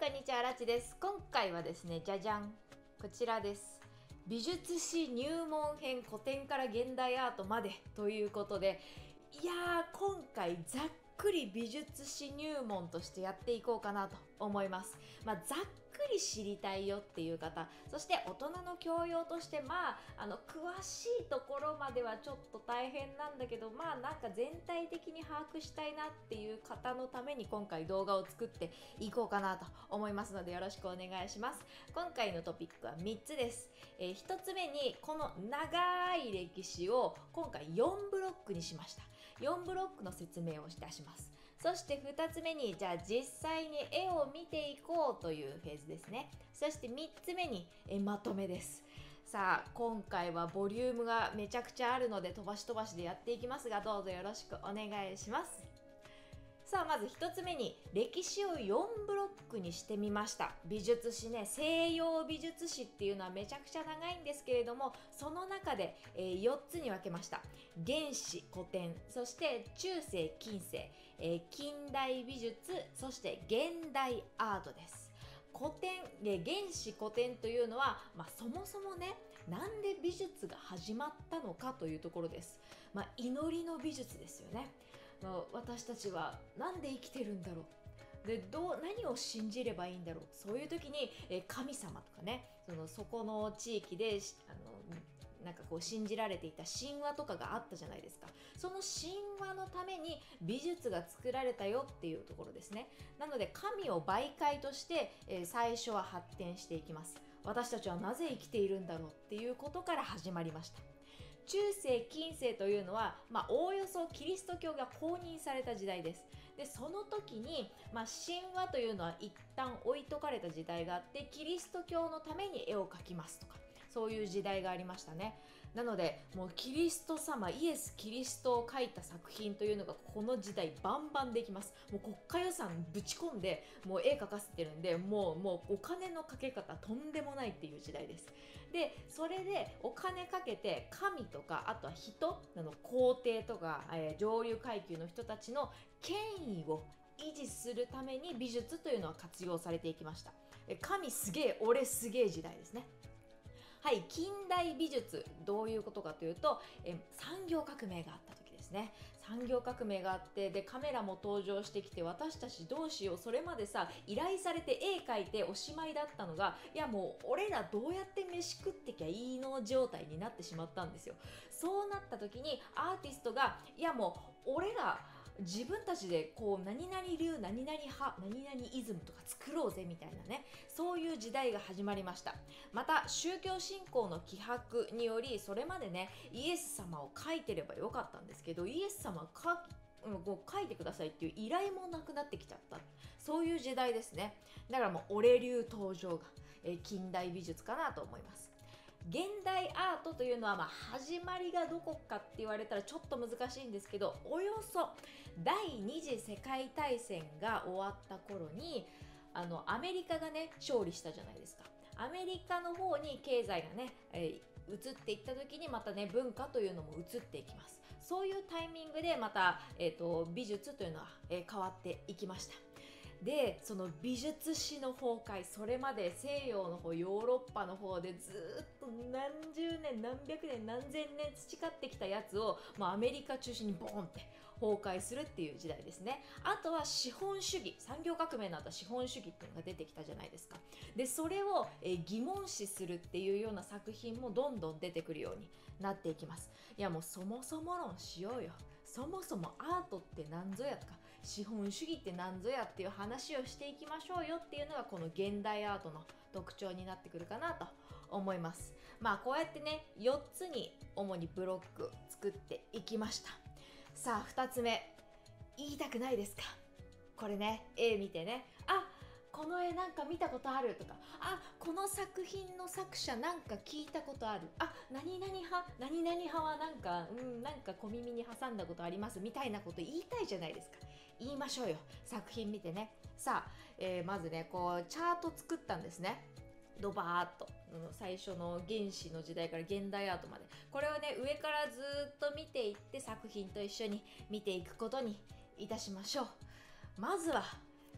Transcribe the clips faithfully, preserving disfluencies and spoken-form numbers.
こんにちは、らちです。今回はですね、じゃじゃん、こちらです。美術史入門編、古典から現代アートまでということで、いやー、今回ざっくり美術史入門としてやっていこうかなと思います。まあ、ざっくり知りたいよっていう方、そして大人の教養としてまああの詳しいところまではちょっと大変なんだけど、まあなんか全体的に把握したいなっていう方のために今回動画を作っていこうかなと思いますので、よろしくお願いします。今回のトピックはみっつです。えー、ひとつめにこの長い歴史を今回よんブロックにしました。よんブロックの説明をいたします。そしてふたつめに、じゃあ実際に絵を見ていこうというフェーズですね。そしてみっつめにえまとめです。さあ、今回はボリュームがめちゃくちゃあるので飛ばし飛ばしでやっていきますが、どうぞよろしくお願いします。さあ、まずひとつめに歴史をよんブロックにしてみました。美術史ね、西洋美術史っていうのはめちゃくちゃ長いんですけれども、その中で、えー、よっつに分けました。原始、古典、そして中世、近世、えー、近代美術、そして現代アートです。古典、え原始古典というのは、まあ、そもそもね、なんで美術が始まったのかというところです。まあ、祈りの美術ですよね。私たちはなんで生きてるんだろう、でどう何を信じればいいんだろう、そういう時に、え神様とかね、そのそこの地域であのなんかこう信じられていた神話とかがあったじゃないですか。その神話のために美術が作られたよっていうところですね。なので神を媒介として、えー、最初は発展していきます。私たちはなぜ生きているんだろうっていうことから始まりました。中世近世というのは、まあ、おおよそキリスト教が公認された時代です。でその時に、まあ、神話というのは一旦置いとかれた時代があって、キリスト教のために絵を描きますとか、そういう時代がありましたね。なのでもうキリスト様、イエス・キリストを描いた作品というのがこの時代バンバンできます。もう国家予算ぶち込んでもう絵描かせてるんで、もうもうお金のかけ方とんでもないっていう時代です。でそれでお金かけて神とか、あとは人あの皇帝とか、えー、上流階級の人たちの権威を維持するために美術というのは活用されていきました。神すげえ、俺すげえ時代ですね。はい、近代美術、どういうことかというと、え産業革命があった時ですね。産業革命があって、でカメラも登場してきて、私たちどうしよう、それまでさ依頼されて絵描いておしまいだったのが、いやもう俺らどうやって飯食ってきゃいいの状態になってしまったんですよ。そうなった時にアーティストが、いやもう俺ら自分たちでこう何々流何々派何々イズムとか作ろうぜみたいなね、そういう時代が始まりました。また宗教信仰の希薄により、それまでねイエス様を描いてればよかったんですけど、イエス様かこう書いてくださいっていう依頼もなくなってきちゃった、そういう時代ですね。だからもう俺流登場が、えー、近代美術かなと思います。現代アートというのは、まあ始まりがどこかって言われたらちょっと難しいんですけど、およそ第二次世界大戦が終わった頃に、あのアメリカがね勝利したじゃないですか。アメリカの方に経済がね、えー、移っていった時に、またね文化というのも移っていきます。そういうタイミングでまた、えーと、美術というのは、えー、変わっていきました。でその美術史の崩壊、それまで西洋の方、ヨーロッパの方でずっと何十年何百年何千年培ってきたやつを、まあ、アメリカ中心にボーンって崩壊するっていう時代ですね。あとは資本主義、産業革命の後資本主義っていうのが出てきたじゃないですか。でそれを、えー、疑問視するっていうような作品もどんどん出てくるようになっていきます。いやもうそもそも論しようよ。そもそもアートって何ぞやとか、資本主義って何ぞやっていう話をしていきましょうよっていうのがこの現代アートの特徴になってくるかなと思います。まあこうやってねよっつに主にブロック作っていきました。さあふたつめ、言いたくないですか？これね、絵見てね、あ、この絵なんか見たことあるとか、あ、この作品の作者なんか聞いたことある、あ、何々派何々派はなんかうんなんか小耳に挟んだことありますみたいなこと言いたいじゃないですか。言いましょうよ、作品見てね。さあ、えー、まずねこうチャート作ったんですね。ドバーっと最初の原始の時代から現代アートまで、これをね上からずっと見ていって、作品と一緒に見ていくことにいたしましょう。まずは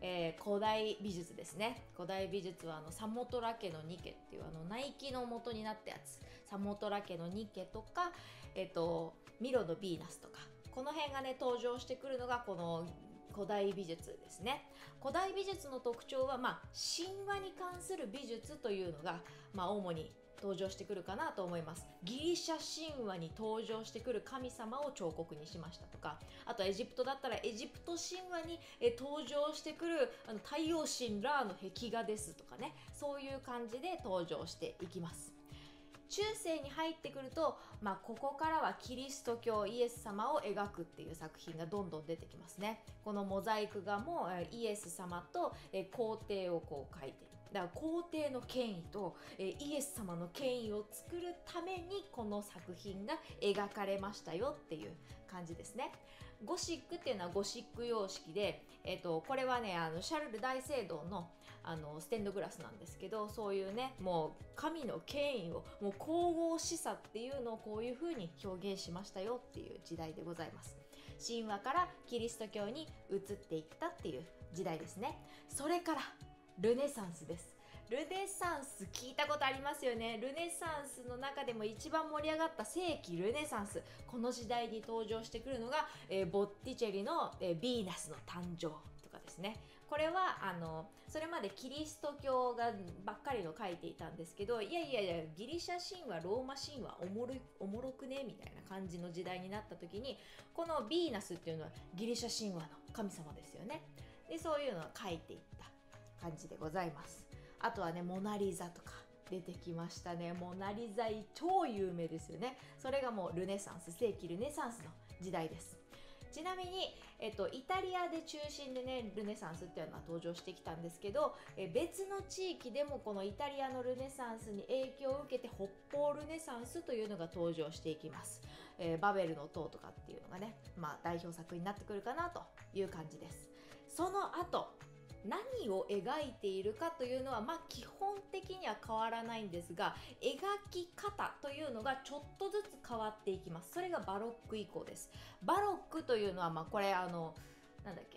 えー古代美術ですね。古代美術はあのサモトラ家のニケっていうあのナイキの元になったやつ、サモトラ家のニケとか、えっとミロのヴィーナスとか、この辺がね登場してくるのがこの古代美術ですね。古代美術の特徴は、まあ、神話に関する美術というのが、まあ、主に登場してくるかなと思います。ギリシャ神話に登場してくる神様を彫刻にしましたとか、あとエジプトだったらエジプト神話にえ登場してくるあの太陽神ラーの壁画ですとかね、そういう感じで登場していきます。中世に入ってくると、まあ、ここからはキリスト教イエス様を描くっていう作品がどんどん出てきますね。このモザイク画もイエス様と皇帝をこう描いている。だから皇帝の権威とイエス様の権威を作るためにこの作品が描かれましたよっていう感じですね。ゴシックっていうのはゴシック様式で、えっと、これはねあのシャルル大聖堂のあのステンドグラスなんですけど、そういうねもう神の権威をもう神々しさっていうのをこういう風に表現しましたよっていう時代でございます。神話からキリスト教に移っていったっていう時代ですね。それからルネサンスです。ルネサンス聞いたことありますよね。ルネサンスの中でも一番盛り上がった世紀ルネサンス、この時代に登場してくるのが、えー、ボッティチェリの、えー、ヴィーナスの誕生とかですね。これはあのそれまでキリスト教がばっかりの書いていたんですけど、いやいやいやギリシャ神話ローマ神話おもろいおもろくねみたいな感じの時代になった時に、このヴィーナスっていうのはギリシャ神話の神様ですよね。でそういうのを書いていった感じでございます。あとはねモナリザとか出てきましたね。モナリザ超有名ですよね。それがもうルネサンス、世紀ルネサンスの時代です。ちなみに、えっと、イタリアで中心でねルネサンスっていうのは登場してきたんですけど、え別の地域でもこのイタリアのルネサンスに影響を受けて北方ルネサンスというのが登場していきます。えー、バベルの塔とかっていうのがね、まあ、代表作になってくるかなという感じです。その後何を描いているかというのは、まあ、基本的には変わらないんですが、描き方というのがちょっとずつ変わっていきます。それがバロック以降です。バロックというのは、まあ、これあのなんだっけ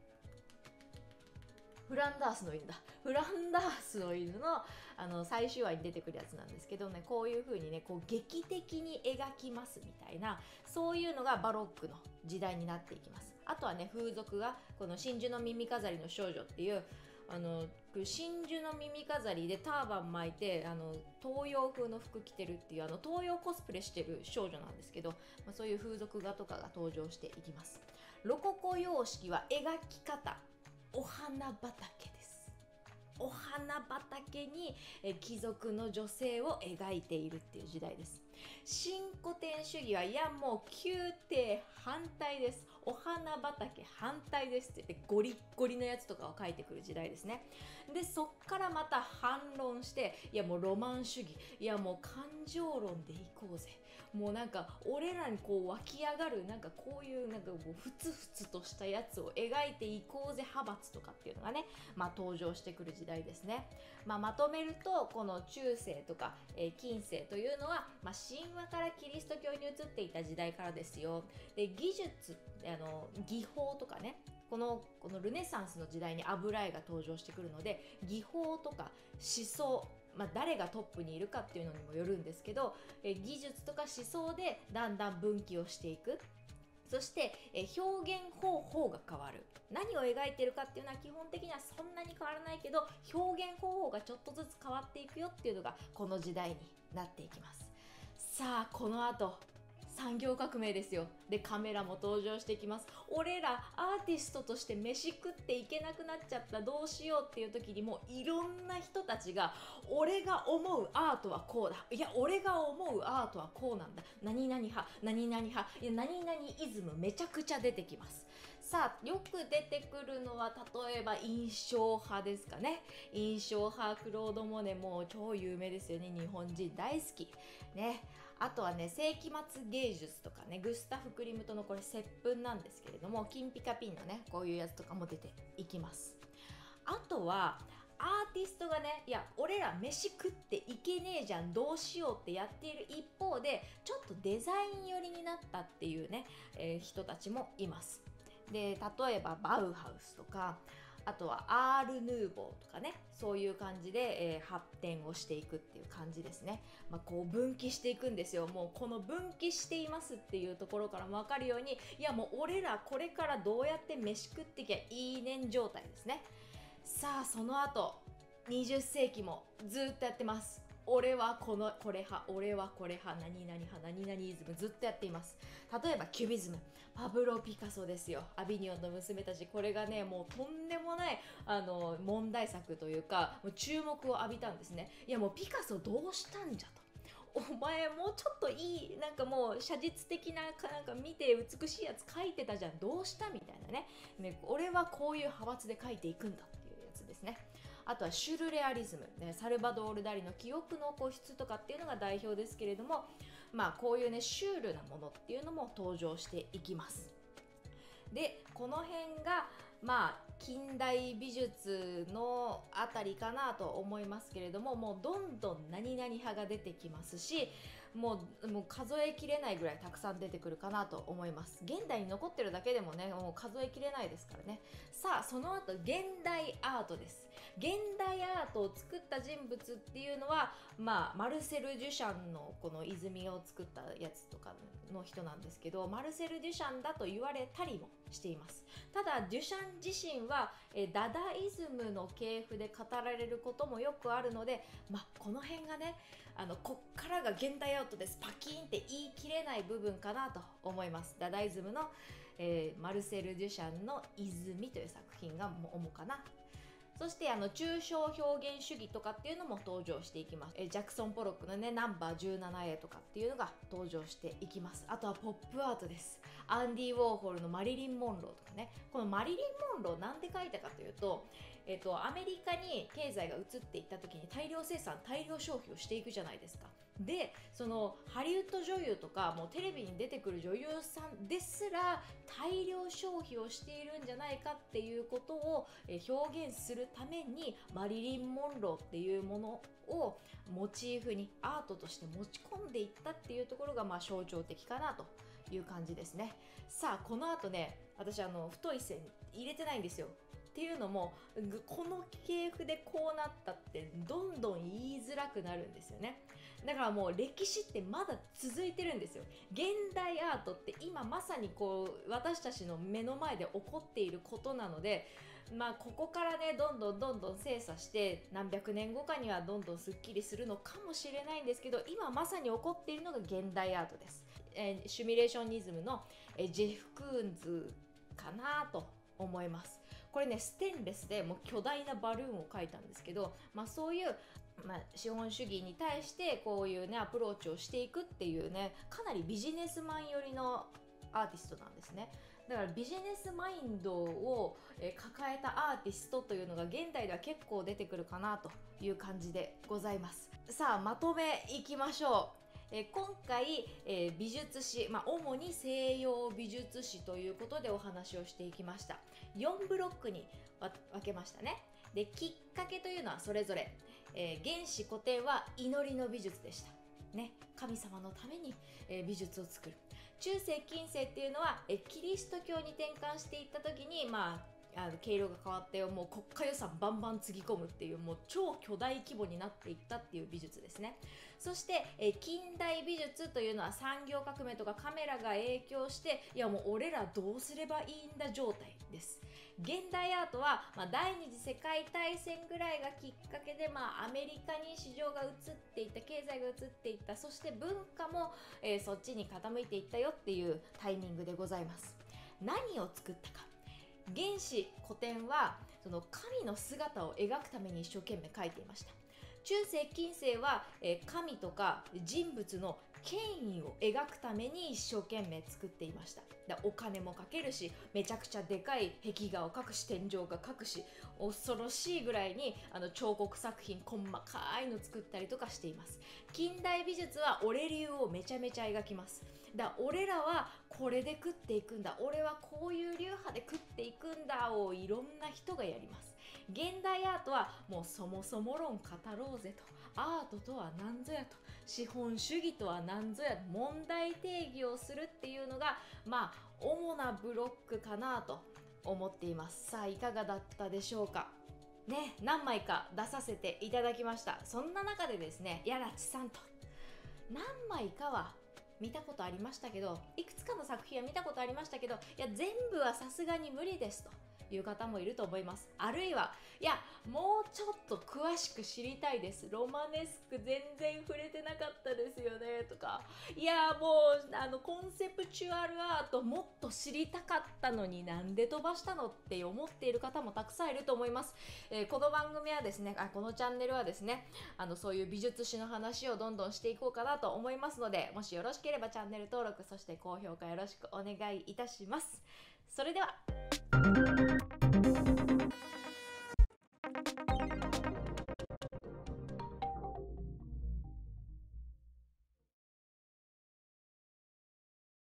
フランダースの犬だフランダースの犬のあの最終話に出てくるやつなんですけどね、こういう風にねこう劇的に描きますみたいな、そういうのがバロックの時代になっていきます。あとはね風俗がこの真珠の耳飾りの少女っていうあの真珠の耳飾りでターバン巻いてあの東洋風の服着てるっていうあの東洋コスプレしてる少女なんですけど、まあ、そういう風俗画とかが登場していきます。ロココ様式は描き方お花畑です。お花畑にえ貴族の女性を描いているっていう時代です。新古典主義はいやもう宮廷反対です、お花畑反対ですって言ってゴリッゴリのやつとかを描いてくる時代ですね。でそっからまた反論して、いやもうロマン主義、いやもう感情論でいこうぜ、もうなんか俺らにこう湧き上がるなんかこういうなんかこうふつふつとしたやつを描いていこうぜ派閥とかっていうのがね、まあ、登場してくる時代ですね。まあ、まとめるとこの中世とか、えー、近世というのは、まあ、神話からキリスト教に移っていた時代からですよ。で技術あの技法とかね、このこのルネサンスの時代に油絵が登場してくるので、技法とか思想、まあ、誰がトップにいるかっていうのにもよるんですけど、え技術とか思想でだんだん分岐をしていく。そしてえ表現方法が変わる。何を描いてるかっていうのは基本的にはそんなに変わらないけど、表現方法がちょっとずつ変わっていくよっていうのがこの時代になっていきます。さあこの後産業革命ですよ。でカメラも登場してきます。俺らアーティストとして飯食っていけなくなっちゃった、どうしようっていう時にもいろんな人たちが俺が思うアートはこうだ、いや俺が思うアートはこうなんだ、何々派何々派、いや何々イズムめちゃくちゃ出てきます。さあよく出てくるのは例えば印象派ですかね。印象派クロード・モネも超有名ですよね。日本人大好きね。あとはね世紀末芸術とかね、グスタフ・クリムトのこれ接吻なんですけれども、キンピカピンのねこういうやつとかも出ていきます。あとはアーティストがね、いや俺ら飯食っていけねえじゃんどうしようってやっている一方で、ちょっとデザイン寄りになったっていうね、えー人たちもいます。で例えばバウハウスとか、 あとはアール・ヌーボーとかね、そういう感じで、えー発展をしていくっていう感じですね。まあ、こう分岐していくんですよ。もうこの分岐していますっていうところからも分かるように、いやもう俺らこれからどうやって飯食ってきゃいいねん状態ですね。さあその後にじゅっ世紀もずっとやってます。俺はこのこれ派、俺はこれ派、何々派、何々イズム、ずっとやっています。例えばキュビズム、パブロ・ピカソですよ。アビニオンの娘たち、これがねもうとんでもないあの問題作というか、もう注目を浴びたんですね。いやもうピカソどうしたんじゃと、お前もうちょっといい、なんかもう写実的な、なんか見て美しいやつ描いてたじゃん、どうしたみたいなね。ね、俺はこういう派閥で描いていくんだっていうやつですね。あとはシュルレアリズム、ね、サルバドール・ダリの記憶の固執とかっていうのが代表ですけれども、まあこういうねシュールなものっていうのも登場していきます。でこの辺がまあ近代美術のあたりかなと思いますけれども、もうどんどん何々派が出てきますし、もうもう数えきれないぐらいたくさん出てくるかなと思います。現代に残ってるだけでもねもう数えきれないですからね。さあその後現代アートです。現代アートを作った人物っていうのは、まあ、マルセル・デュシャンのこの泉を作ったやつとかの人なんですけど、マルセル・デュシャンだと言われたりもしています。ただデュシャン自身はえダダイズムの系譜で語られることもよくあるので、まあ、この辺がねあのこっからが現代アートですパキーンって言い切れない部分かなと思います。ダダイズムの、えーマルセル・デュシャンの泉という作品が主かな。そしてあの抽象表現主義とかっていうのも登場していきます。えジャクソン・ポロックのねナンバー じゅうななエー とかっていうのが登場していきます。あとはポップアートです。アンディ・ウォーホルのマリリン・モンローとかね。このマリリン・モンローなんで書いたかというと、えっと、アメリカに経済が移っていった時に大量生産大量消費をしていくじゃないですか。でそのハリウッド女優とかもうテレビに出てくる女優さんですら大量消費をしているんじゃないかっていうことを表現するためにマリリン・モンローっていうものをモチーフにアートとして持ち込んでいったっていうところがまあ象徴的かなという感じですね。さあこの後ね私あの太い線入れてないんですよ。っていうのもこの系譜でこうなったってどんどん言いづらくなるんですよね。だからもう歴史ってまだ続いてるんですよ。現代アートって今まさにこう私たちの目の前で起こっていることなので、まあここからねどんどんどんどん精査して何百年後かにはどんどんすっきりするのかもしれないんですけど、今まさに起こっているのが現代アートです。えーシミュレーショニズムの、えージェフ・クーンズかなと思います。これねステンレスでもう巨大なバルーンを描いたんですけど、まあ、そういう、まあ、資本主義に対してこういうねアプローチをしていくっていうねかなりビジネスマン寄りのアーティストなんですね。だからビジネスマインドをえー抱えたアーティストというのが現代では結構出てくるかなという感じでございます。さあまとめいきましょう。えー今回、えー美術史、まあ、主に西洋美術史ということでお話をしていきました。よんブロックにわ分けましたね。できっかけというのはそれぞれ、えー原始古典は祈りの美術でした、ね、神様のために、えー美術を作る。中世近世っていうのは、えーキリスト教に転換していった時にまああの経路が変わってもう国家予算バンバンつぎ込むっていうもう超巨大規模になっていったっていう美術ですね。そして、えー近代美術というのは産業革命とかカメラが影響していやもう俺らどうすればいいんだ状態です。現代アートは、まあ、第二次世界大戦ぐらいがきっかけで、まあ、アメリカに市場が移っていった経済が移っていったそして文化も、えーそっちに傾いていったよっていうタイミングでございます。何を作ったか。原始古典はその神の姿を描くために一生懸命描いていました。中世近世は、えー神とか人物の権威を描くために一生懸命作っていました。だお金もかけるしめちゃくちゃでかい壁画を描くし天井が描くし恐ろしいぐらいにあの彫刻作品細かいの作ったりとかしています。近代美術は俺流をめちゃめちゃ描きます。だ俺らはこれで食っていくんだ、俺はこういう流派で食っていくんだをいろんな人がやります。現代アートはもうそもそも論語ろうぜと、アートとは何ぞやと、資本主義とは何ぞや、問題定義をするっていうのがまあ主なブロックかなと思っています。さあいかがだったでしょうかね。何枚か出させていただきました。そんな中でですね、やらちさんと何枚かは見たことありましたけど、いくつかの作品は見たことありましたけど、いや全部はさすがに無理ですという方もいると思います。あるいはいやもうちょっと詳しく知りたいです、ロマネスク全然触れてなかったですよねとか、いやもうあのコンセプチュアルアートもっと知りたかったのになんで飛ばしたのって思っている方もたくさんいると思います。えーこの番組はですね、あこのチャンネルはですね、あのそういう美術史の話をどんどんしていこうかなと思いますので、もしよろしければチャンネル登録、そして高評価よろしくお願いいたします。それでは